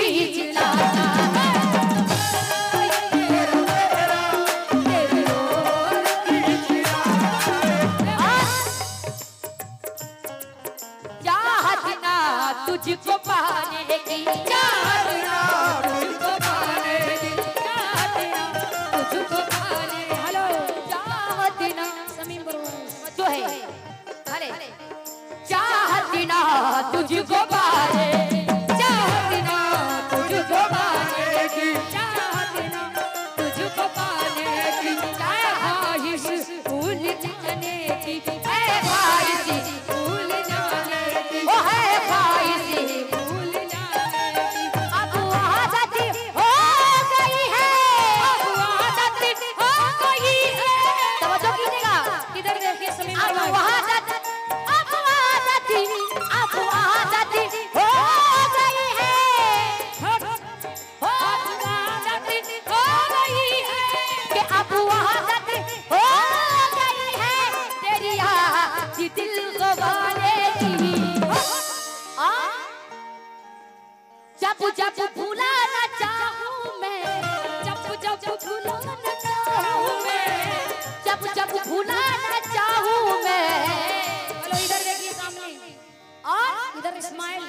खींच लाता है। चाहत ना तुझको पाने की, चाहत ना तुझको पाने की, चाहत ना तुझको पाने। हेलो चाहत ना समीम बरोबर जो है, अरे चाहत ना तुझको पाने, चाहत ना तुझको पाने की, चाहत ना तुझको पाने की, चाहे ख्वाहिश भूल जाने की, है ख्वाहिश भूल जाने की, वो है ख्वाहिश भूल जाने की। अब आदत हो गई है, अब आदत हो गई है। तवज्जो कीजिएगा, इधर देखिए समीम भाई। अब आदत हो गई है, अब आदत हो गई है कि अब आदत हो गई है तेरी याद दिल गवाने की। जब जब भुलाना चाहूं मैं, जब जब भुलाना चाहूं मैं, जब जब भुलाना चाहूं मैं। हेलो इधर देखिए सामने, और इधर इस्माइल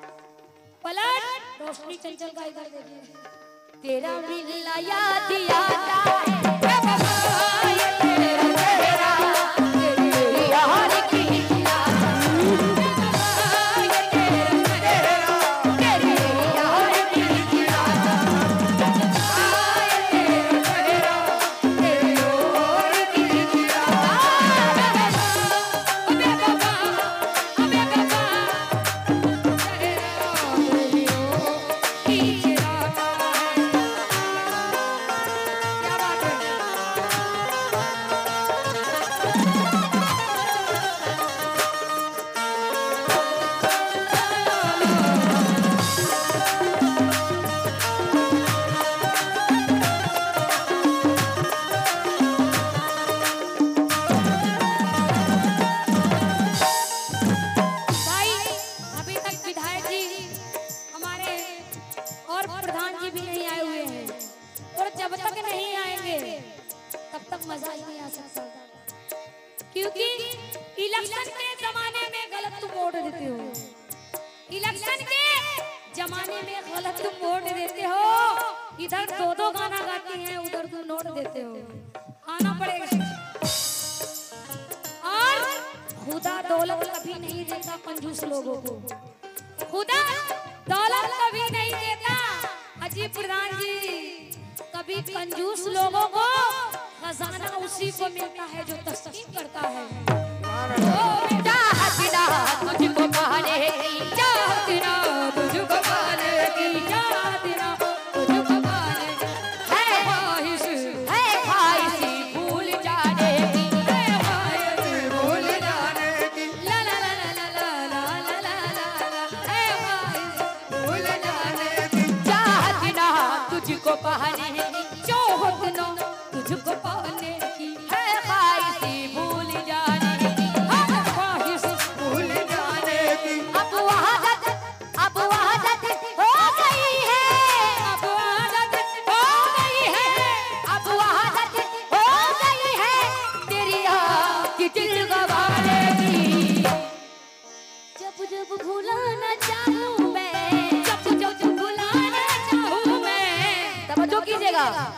पलट रोशनी चंचल का इधर देखिए। तेरा मिलना याद आता है बेवफा, ये तेरा चेहरा तेरी याद की लाता है। बेवफा ये तेरा चेहरा तेरी याद की लाता है। बेवफा ये तेरा चेहरा तेरी याद की लाता है। बेवफा बेवफा भाई अभी तक विधायक जी हमारे और प्रधान जी भी नहीं आए हुए हैं, और जब तक नहीं आएंगे तब तक मजा ही नहीं आ सकता, क्योंकि इलेक्शन के जमाने में गलत तुम वोट देते हो, इलेक्शन के जमाने में गलत तुम वोट देते हो। इधर दो दो गाना गाती हैं, उधर तुम नोट देते हो, आना पड़ेगा। और खुदा दौलत कभी नहीं देता कंजूस लोगों को, खुदा दौलत कभी नहीं देता। अजीब प्रधान जी, कभी कंजूस लोगों को खजाना उसी को मिलता है जो तस्कीन करता है। चाहत ना तुझको पाने की, चाहत ना तुझको पाने की, चाहत ना तुझको पाने की, है ख्वाहिश भूल जाने की, है ख्वाहिश भूल जाने की, ला ला ला ला ला ला ला ला ला, है ख्वाहिश भूल जाने की। चाहत ना तुझको पाने की, चाहत ना तुझको पाने की, है ख्वाहिश भूल जाने की, है ख्वाहिश भूल जाने की। अब आदत हो गई है, अब आदत हो गई है, अब आदत हो गई है तेरी याद दिल गवाने की। जब जब भुलाना चाहूं मैं, जब जब भुलाना चाहूं मैं। तवज्जो कीजिएगा,